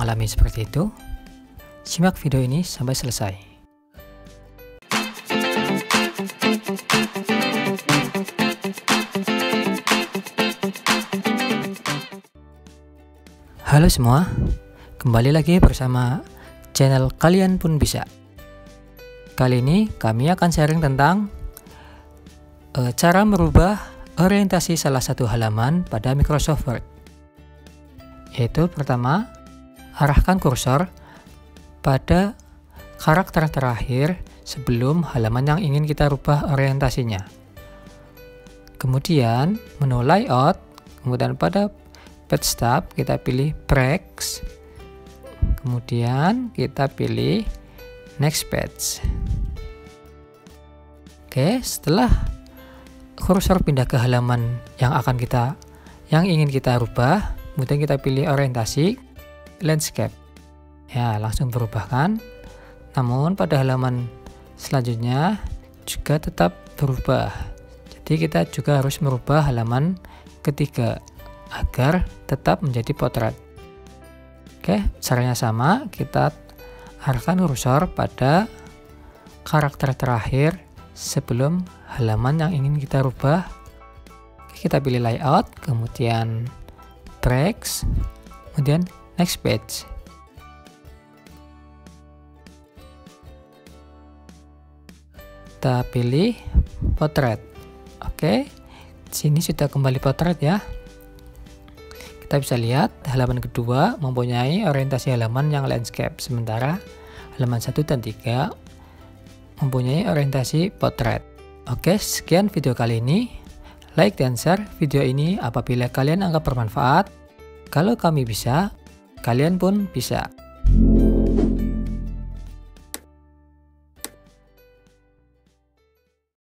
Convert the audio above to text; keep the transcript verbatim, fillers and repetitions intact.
mengalami seperti itu? Simak video ini sampai selesai. Halo semua, kembali lagi bersama channel Kalian Pun Bisa. Kali ini kami akan sharing tentang uh, cara merubah orientasi salah satu halaman pada Microsoft Word. Yaitu pertama, arahkan kursor pada karakter terakhir sebelum halaman yang ingin kita rubah orientasinya. Kemudian menu layout, kemudian pada page tab kita pilih breaks, kemudian kita pilih next page. Oke, setelah kursor pindah ke halaman yang akan kita yang ingin kita rubah, kemudian kita pilih orientasi landscape. Ya, langsung berubah kan? Namun pada halaman selanjutnya juga tetap berubah. Jadi kita juga harus merubah halaman ketiga agar tetap menjadi potret. Oke, caranya sama, kita arahkan kursor pada karakter terakhir sebelum halaman yang ingin kita rubah. Oke, kita pilih layout, kemudian breaks, kemudian next page. Kita pilih potret. Oke, sini sudah kembali potret ya. Kita bisa lihat halaman kedua mempunyai orientasi halaman yang landscape, sementara halaman satu dan tiga mempunyai orientasi potret. Oke, sekian video kali ini. Like dan share video ini apabila kalian anggap bermanfaat. Kalau kami bisa, kalian pun bisa.